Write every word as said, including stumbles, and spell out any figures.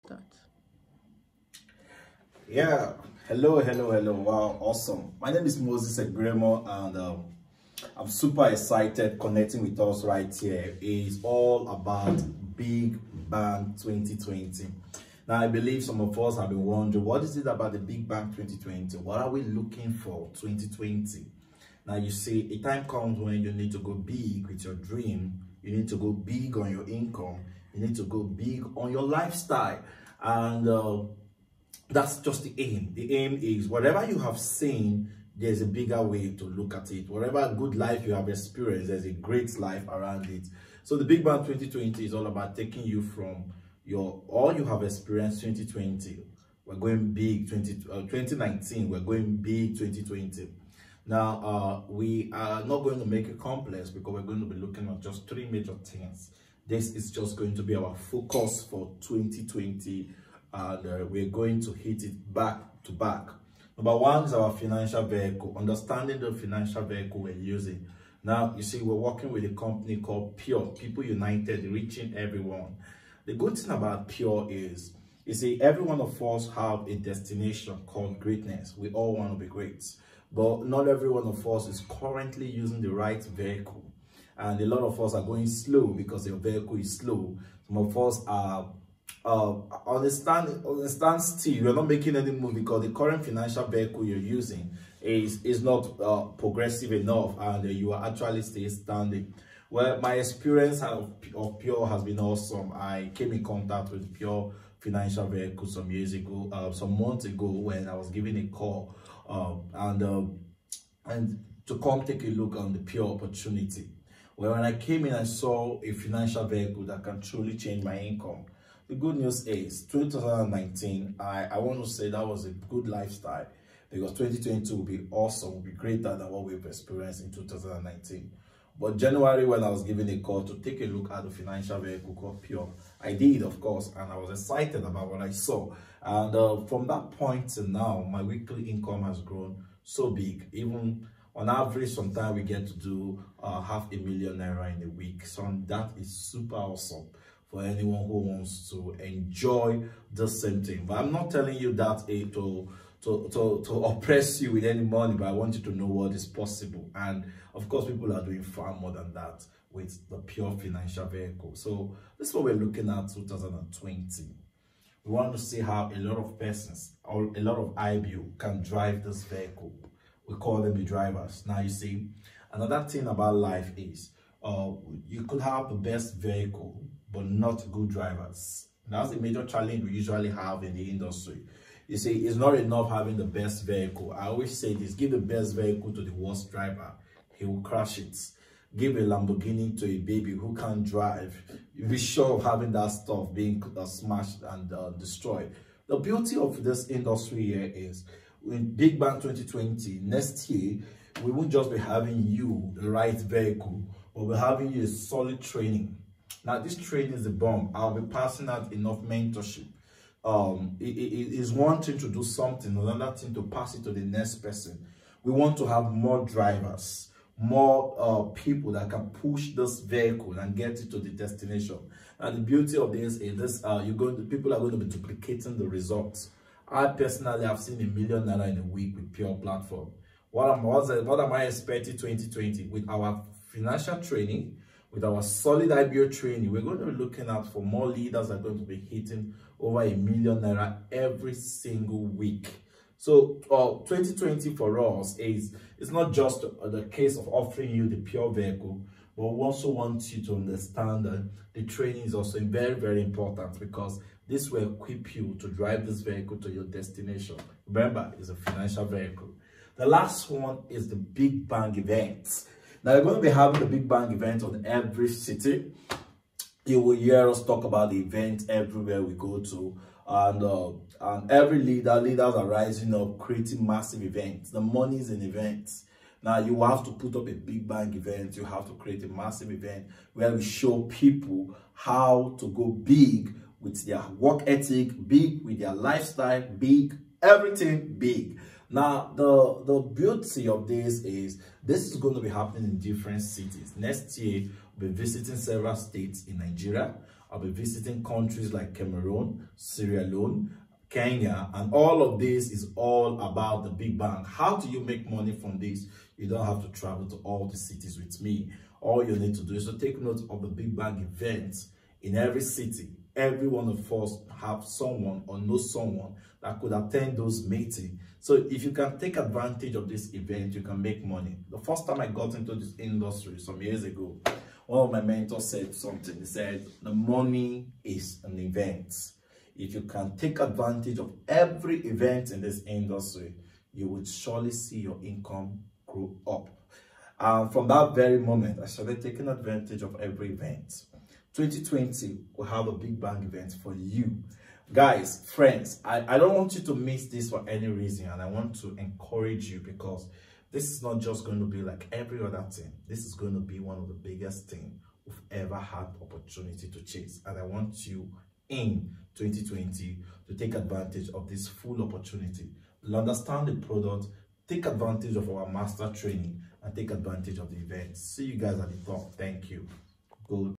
That. Yeah, hello, hello, hello. Wow, awesome. My name is Moses Egremo, and um, I'm super excited connecting with us right here. It's all about Big Bang twenty twenty. Now, I believe some of us have been wondering, what is it about the Big Bang twenty twenty? What are we looking for twenty twenty? Now, you see, a time comes when you need to go big with your dream. You need to go big on your income. You need to go big on your lifestyle. And uh, that's just the aim. The aim is whatever you have seen, there's a bigger way to look at it. Whatever good life you have experienced, there's a great life around it. So the Big Bang twenty twenty is all about taking you from your all you have experienced twenty twenty. We're going big twenty, uh, twenty nineteen. We're going big twenty twenty. Now, uh, we are not going to make it complex because we're going to be looking at just three major things. This is just going to be our focus for twenty twenty. And uh, we're going to hit it back to back. Number one is our financial vehicle, understanding the financial vehicle we're using. Now, you see, we're working with a company called Pure, People United, reaching everyone. The good thing about Pure is, you see, every one of us have a destination called greatness. We all want to be great, but not every one of us is currently using the right vehicle. And a lot of us are going slow because your vehicle is slow. Some of us are Uh, understand, understand still, you're not making any move because the current financial vehicle you're using is, is not uh, progressive enough, and uh, you are actually still standing. Well, my experience of, of Pure has been awesome. I came in contact with Pure Financial Vehicle some years ago, uh, some months ago, when I was given a call um, and, uh, and to come take a look on the Pure opportunity. Well, when I came in, I saw a financial vehicle that can truly change my income. The good news is two thousand nineteen, I, I want to say that was a good lifestyle because twenty twenty will be awesome, will be greater than what we've experienced in two thousand nineteen. But January, when I was given a call to take a look at the financial vehicle called Pure, I did, of course, and I was excited about what I saw. And uh, from that point to now, my weekly income has grown so big. Even on average, sometimes we get to do uh, half a million naira in a week. So that is super awesome for anyone who wants to enjoy the same thing. But I'm not telling you that eh, to, to, to, to oppress you with any money, but I want you to know what is possible. And of course, people are doing far more than that with the Pure financial vehicle. So this is what we're looking at two thousand twenty. We want to see how a lot of persons or a lot of I B U can drive this vehicle. We call them the drivers. Now you see, another thing about life is uh, you could have the best vehicle, but not good drivers. That's a major challenge we usually have in the industry. You see, it's not enough having the best vehicle. I always say this: give the best vehicle to the worst driver, he will crash it. Give a Lamborghini to a baby who can't drive, you'll be sure of having that stuff being uh, smashed and uh, destroyed. The beauty of this industry here is, in Big Bang twenty twenty, next year, we won't just be having you the right vehicle, but we're having you a solid training. Now, this training is a bomb. I'll be passing out enough mentorship. Um, it, it is one thing to do something, another thing to pass it to the next person. We want to have more drivers, more uh, people that can push this vehicle and get it to the destination. And the beauty of this is this: uh, you're going to, people are going to be duplicating the results. I personally have seen a million naira in a week with Pure platform. What am, what am I expecting twenty twenty with our financial training? With our solid I B O training, we're going to be looking out for more leaders that are going to be hitting over a million naira every single week. So uh, twenty twenty for us is it's not just uh, the case of offering you the Pure vehicle, but we also want you to understand that the training is also very, very important because this will equip you to drive this vehicle to your destination. Remember, it's a financial vehicle. The last one is the Big Bang event. Now, we're going to be having the Big Bang event on every city. You will hear us talk about the event everywhere we go to. And, uh, and every leader, leaders are rising up, creating massive events. The money is in events. Now, you have to put up a Big Bang event. You have to create a massive event where we show people how to go big with their work ethic, big with their lifestyle, big, everything big. Now, the, the beauty of this is this is going to be happening in different cities. Next year, we'll be visiting several states in Nigeria. I'll be visiting countries like Cameroon, Sierra Leone, Kenya, and all of this is all about the big bang. How do you make money from this? You don't have to travel to all the cities with me. All you need to do is to take note of the big bang events in every city. Every one of us have someone or know someone that could attend those meetings. So if you can take advantage of this event, you can make money. The first time I got into this industry some years ago, one of my mentors said something. He said, the money is an event. If you can take advantage of every event in this industry, you would surely see your income grow up. And from that very moment, I started taking advantage of every event. twenty twenty will have a big bang event for you. Guys, friends, I, I don't want you to miss this for any reason, and I want to encourage you because this is not just going to be like every other thing. This is going to be one of the biggest things we've ever had opportunity to chase. And I want you in twenty twenty to take advantage of this full opportunity. You'll understand the product, take advantage of our master training, and take advantage of the event. See you guys at the top. Thank you. Good.